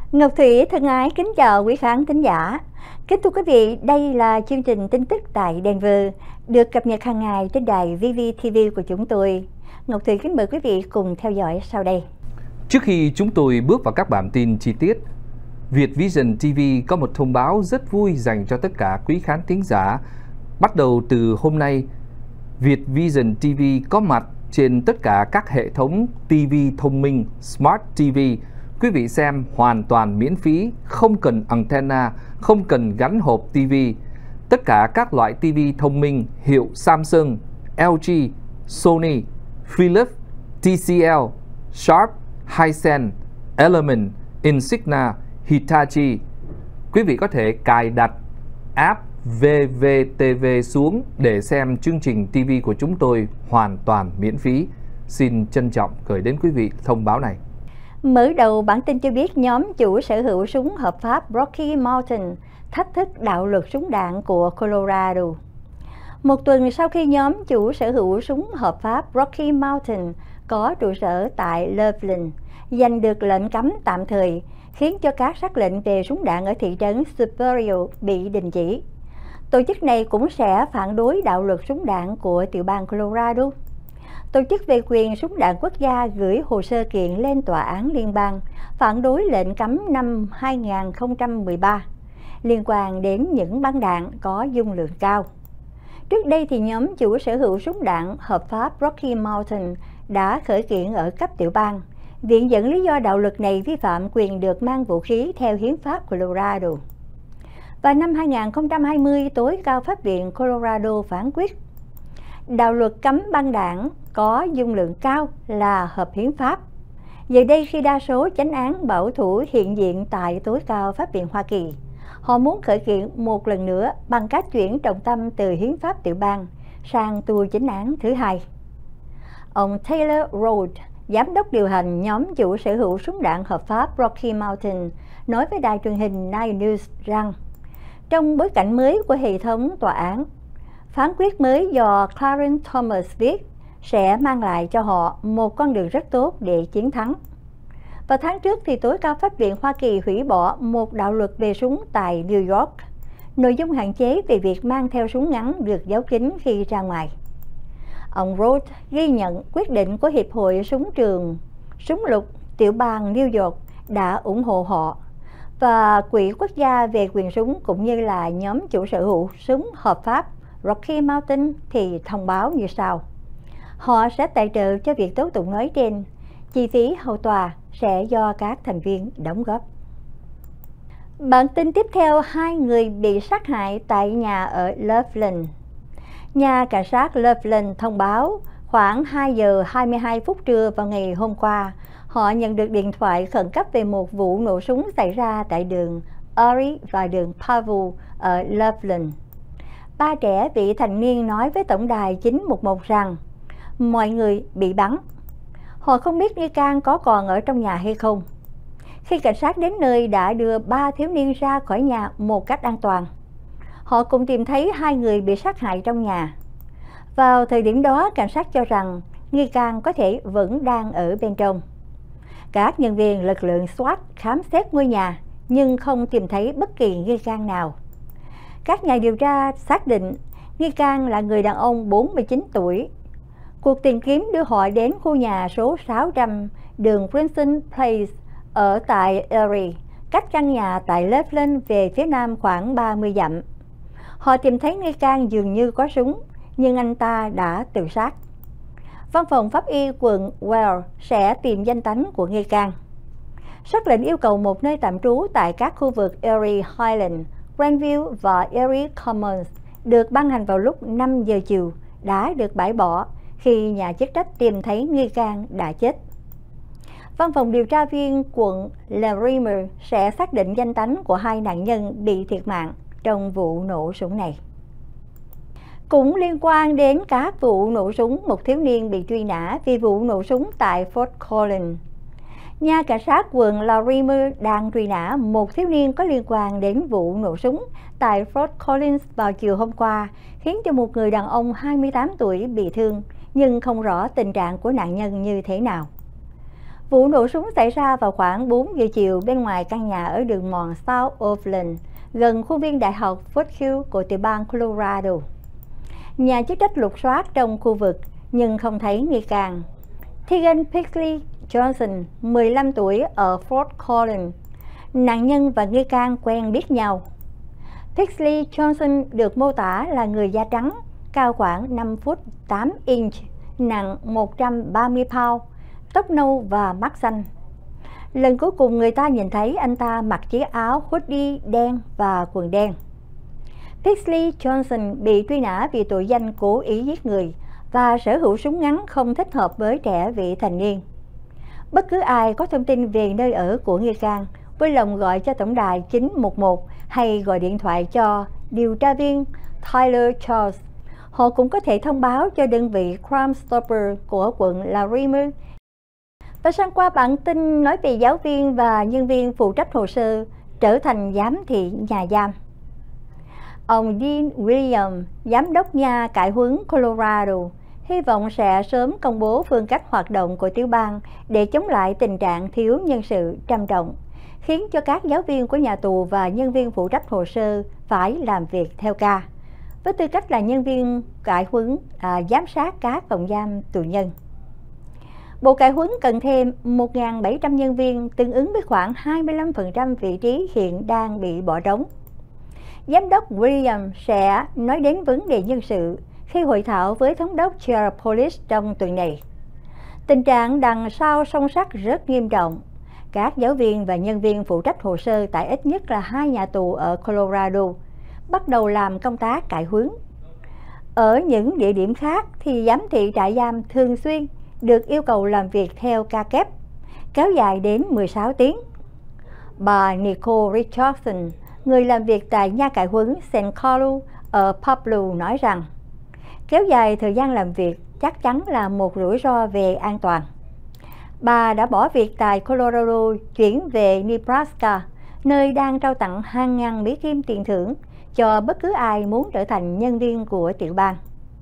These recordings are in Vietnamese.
Ngọc Thủy thân ái kính chào quý khán thính giả. Kính thưa quý vị, đây là chương trình tin tức tại Denver, được cập nhật hàng ngày trên đài VVTV của chúng tôi. Ngọc Thủy kính mời quý vị cùng theo dõi sau đây. Trước khi chúng tôi bước vào các bản tin chi tiết, Việt Vision TV có một thông báo rất vui dành cho tất cả quý khán thính giả. Bắt đầu từ hôm nay, Việt Vision TV có mặt trên tất cả các hệ thống TV thông minh Smart TV. Quý vị xem hoàn toàn miễn phí, không cần antenna, không cần gắn hộp TV. Tất cả các loại TV thông minh hiệu Samsung, LG, Sony, Philips, TCL, Sharp, Hisense, Element, Insignia, Hitachi. Quý vị có thể cài đặt app VVTV xuống để xem chương trình TV của chúng tôi hoàn toàn miễn phí. Xin trân trọng gửi đến quý vị thông báo này. Mở đầu bản tin cho biết nhóm chủ sở hữu súng hợp pháp Rocky Mountain thách thức đạo luật súng đạn của Colorado. Một tuần sau khi nhóm chủ sở hữu súng hợp pháp Rocky Mountain có trụ sở tại Loveland giành được lệnh cấm tạm thời, khiến cho các sắc lệnh về súng đạn ở thị trấn Superior bị đình chỉ. Tổ chức này cũng sẽ phản đối đạo luật súng đạn của tiểu bang Colorado. Tổ chức về quyền súng đạn quốc gia gửi hồ sơ kiện lên tòa án liên bang phản đối lệnh cấm năm 2013 liên quan đến những băng đạn có dung lượng cao. Trước đây thì nhóm chủ sở hữu súng đạn hợp pháp Rocky Mountain đã khởi kiện ở cấp tiểu bang, viện dẫn lý do đạo luật này vi phạm quyền được mang vũ khí theo hiến pháp Colorado. Vào năm 2020, tối cao pháp viện Colorado phán quyết đạo luật cấm băng đạn có dung lượng cao là hợp hiến pháp. Giờ đây khi đa số chánh án bảo thủ hiện diện tại tối cao pháp viện Hoa Kỳ, họ muốn khởi kiện một lần nữa bằng cách chuyển trọng tâm từ hiến pháp tiểu bang sang tua chánh án thứ hai. Ông Taylor Road, giám đốc điều hành nhóm chủ sở hữu súng đạn hợp pháp Rocky Mountain, nói với đài truyền hình Nine News rằng trong bối cảnh mới của hệ thống tòa án, phán quyết mới do Clarence Thomas viết sẽ mang lại cho họ một con đường rất tốt để chiến thắng. Vào tháng trước thì tối cao pháp viện Hoa Kỳ hủy bỏ một đạo luật về súng tại New York, nội dung hạn chế về việc mang theo súng ngắn được giấu kín khi ra ngoài. Ông Roth ghi nhận quyết định của Hiệp hội Súng trường, Súng lục tiểu bang New York đã ủng hộ họ, và Quỹ Quốc gia về quyền súng cũng như là nhóm chủ sở hữu súng hợp pháp Rocky Mountain thì thông báo như sau. Họ sẽ tài trợ cho việc tố tụng nói trên. Chi phí hầu tòa sẽ do các thành viên đóng góp. Bản tin tiếp theo, 2 người bị sát hại tại nhà ở Loveland. Nhà cảnh sát Loveland thông báo khoảng 2 giờ 22 phút trưa vào ngày hôm qua, họ nhận được điện thoại khẩn cấp về một vụ nổ súng xảy ra tại đường Erie và đường Pavu ở Loveland. 3 trẻ vị thành niên nói với tổng đài 911 rằng mọi người bị bắn. Họ không biết nghi can có còn ở trong nhà hay không. Khi cảnh sát đến nơi đã đưa 3 thiếu niên ra khỏi nhà một cách an toàn. Họ cũng tìm thấy 2 người bị sát hại trong nhà. Vào thời điểm đó, cảnh sát cho rằng nghi can có thể vẫn đang ở bên trong. Các nhân viên lực lượng SWAT khám xét ngôi nhà nhưng không tìm thấy bất kỳ nghi can nào. Các nhà điều tra xác định nghi can là người đàn ông 49 tuổi. Cuộc tìm kiếm đưa họ đến khu nhà số 600 đường Princeton Place ở tại Erie, cách căn nhà tại Loveland về phía nam khoảng 30 dặm. Họ tìm thấy nghi can dường như có súng, nhưng anh ta đã tự sát. Văn phòng pháp y quận Weld sẽ tìm danh tính của nghi can. Sắc lệnh yêu cầu một nơi tạm trú tại các khu vực Erie Highland, Grandview và Erie Commons được ban hành vào lúc 5 giờ chiều đã được bãi bỏ khi nhà chức trách tìm thấy nghi can đã chết. Văn phòng điều tra viên quận Larimer sẽ xác định danh tính của 2 nạn nhân bị thiệt mạng trong vụ nổ súng này. Cũng liên quan đến các vụ nổ súng, một thiếu niên bị truy nã vì vụ nổ súng tại Fort Collins. Nhà cảnh sát quận Larimer đang truy nã một thiếu niên có liên quan đến vụ nổ súng tại Fort Collins vào chiều hôm qua, khiến cho một người đàn ông 28 tuổi bị thương, nhưng không rõ tình trạng của nạn nhân như thế nào. Vụ nổ súng xảy ra vào khoảng 4 giờ chiều bên ngoài căn nhà ở đường mòn South Oakland, gần khuôn viên Đại học Fort của tiểu bang Colorado. Nhà chức trách lục soát trong khu vực nhưng không thấy nghi can. Tegan Pixley Johnson, 15 tuổi ở Fort Collins. Nạn nhân và nghi can quen biết nhau. Pixley Johnson được mô tả là người da trắng, cao khoảng 5 phút 8 inch, nặng 130 pound, tóc nâu và mắt xanh. Lần cuối cùng người ta nhìn thấy anh ta mặc chiếc áo hoodie đen và quần đen. Pixley Johnson bị truy nã vì tội danh cố ý giết người và sở hữu súng ngắn không thích hợp với trẻ vị thành niên. Bất cứ ai có thông tin về nơi ở của nghi can vui lòng gọi cho tổng đài 911 hay gọi điện thoại cho điều tra viên Tyler Charles. Họ cũng có thể thông báo cho đơn vị Crime Stopper của quận Larimer. Và sang qua bản tin nói về giáo viên và nhân viên phụ trách hồ sơ trở thành giám thị nhà giam. Ông Dean Williams, giám đốc nhà cải huấn Colorado, hy vọng sẽ sớm công bố phương cách hoạt động của tiểu bang để chống lại tình trạng thiếu nhân sự trầm trọng, khiến cho các giáo viên của nhà tù và nhân viên phụ trách hồ sơ phải làm việc theo ca, với tư cách là nhân viên cải huấn giám sát các phòng giam tù nhân. Bộ cải huấn cần thêm 1.700 nhân viên, tương ứng với khoảng 25% vị trí hiện đang bị bỏ trống. Giám đốc Williams sẽ nói đến vấn đề nhân sự khi hội thảo với thống đốc Jared Polis trong tuần này. Tình trạng đằng sau song sắt rất nghiêm trọng. Các giáo viên và nhân viên phụ trách hồ sơ tại ít nhất là 2 nhà tù ở Colorado bắt đầu làm công tác cải huấn. Ở những địa điểm khác thì giám thị trại giam thường xuyên được yêu cầu làm việc theo ca kép, kéo dài đến 16 tiếng. Bà Nicole Richardson, người làm việc tại nhà cải huấn St. Carlo ở Pablo, nói rằng kéo dài thời gian làm việc chắc chắn là một rủi ro về an toàn. Bà đã bỏ việc tại Colorado, chuyển về Nebraska, nơi đang trao tặng hàng ngàn Mỹ kim tiền thưởng cho bất cứ ai muốn trở thành nhân viên của tiểu bang.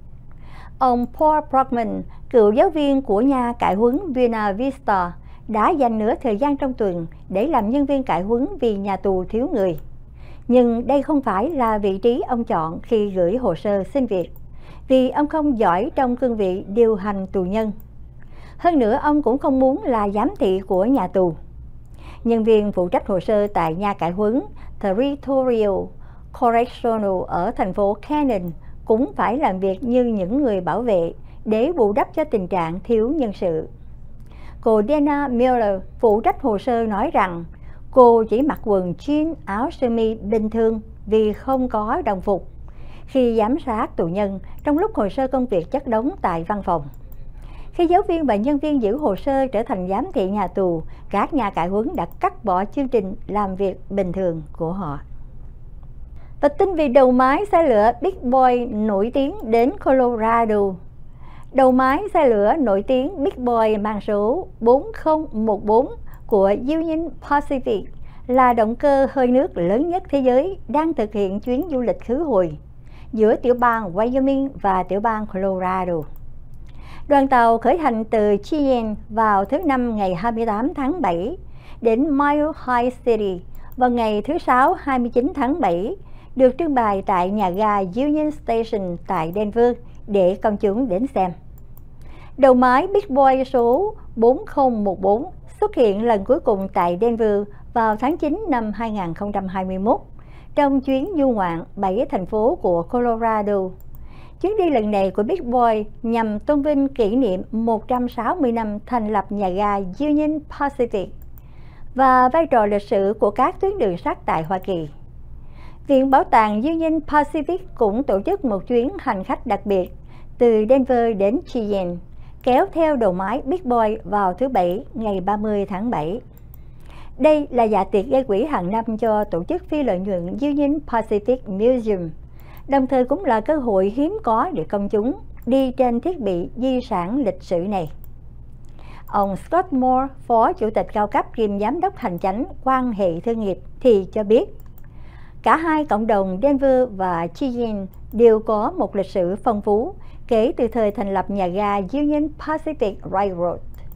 Ông Paul Brockman, cựu giáo viên của nhà cải huấn Buena Vista, đã dành nửa thời gian trong tuần để làm nhân viên cải huấn vì nhà tù thiếu người. Nhưng đây không phải là vị trí ông chọn khi gửi hồ sơ xin việc, vì ông không giỏi trong cương vị điều hành tù nhân. Hơn nữa, ông cũng không muốn là giám thị của nhà tù. Nhân viên phụ trách hồ sơ tại nhà cải huấn Territorial Correctional ở thành phố Cannon cũng phải làm việc như những người bảo vệ để bù đắp cho tình trạng thiếu nhân sự. Cô Dana Miller, phụ trách hồ sơ, nói rằng cô chỉ mặc quần jean, áo sơ mi bình thường vì không có đồng phục khi giám sát tù nhân trong lúc hồ sơ công việc chất đống tại văn phòng. Khi giáo viên và nhân viên giữ hồ sơ trở thành giám thị nhà tù, các nhà cải huấn đã cắt bỏ chương trình làm việc bình thường của họ. Và tin về đầu máy xe lửa Big Boy nổi tiếng đến Colorado. Đầu máy xe lửa nổi tiếng Big Boy mang số 4014 của Union Pacific là động cơ hơi nước lớn nhất thế giới đang thực hiện chuyến du lịch khứ hồi giữa tiểu bang Wyoming và tiểu bang Colorado. Đoàn tàu khởi hành từ Cheyenne vào thứ Năm ngày 28 tháng 7 đến Mile High City vào ngày thứ Sáu 29 tháng 7, được trưng bày tại nhà ga Union Station tại Denver để công chúng đến xem. Đầu máy Big Boy số 4014 xuất hiện lần cuối cùng tại Denver vào tháng 9 năm 2021 trong chuyến du ngoạn 7 thành phố của Colorado. Chuyến đi lần này của Big Boy nhằm tôn vinh kỷ niệm 160 năm thành lập nhà ga Union Pacific và vai trò lịch sử của các tuyến đường sắt tại Hoa Kỳ. Viện Bảo tàng Union Pacific cũng tổ chức một chuyến hành khách đặc biệt từ Denver đến Cheyenne, kéo theo đầu máy Big Boy vào thứ Bảy ngày 30 tháng 7. Đây là dạ tiệc gây quỹ hàng năm cho tổ chức phi lợi nhuận Union Pacific Museum, đồng thời cũng là cơ hội hiếm có để công chúng đi trên thiết bị di sản lịch sử này. Ông Scott Moore, Phó Chủ tịch cao cấp kiêm Giám đốc hành chánh quan hệ thương nghiệp thì cho biết, cả hai cộng đồng Denver và Cheyenne đều có một lịch sử phong phú kể từ thời thành lập nhà ga Union Pacific Railroad.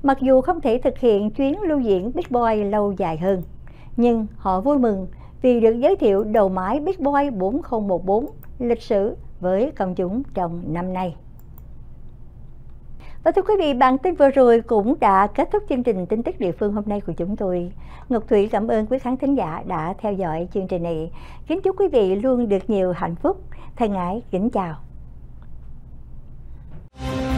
Mặc dù không thể thực hiện chuyến lưu diễn Big Boy lâu dài hơn, nhưng họ vui mừng vì được giới thiệu đầu mãi Big Boy 4014 lịch sử với công chúng trong năm nay. Và thưa quý vị, bản tin vừa rồi cũng đã kết thúc chương trình tin tức địa phương hôm nay của chúng tôi. Ngọc Thủy cảm ơn quý khán thính giả đã theo dõi chương trình này. Kính chúc quý vị luôn được nhiều hạnh phúc. Thân ái kính chào.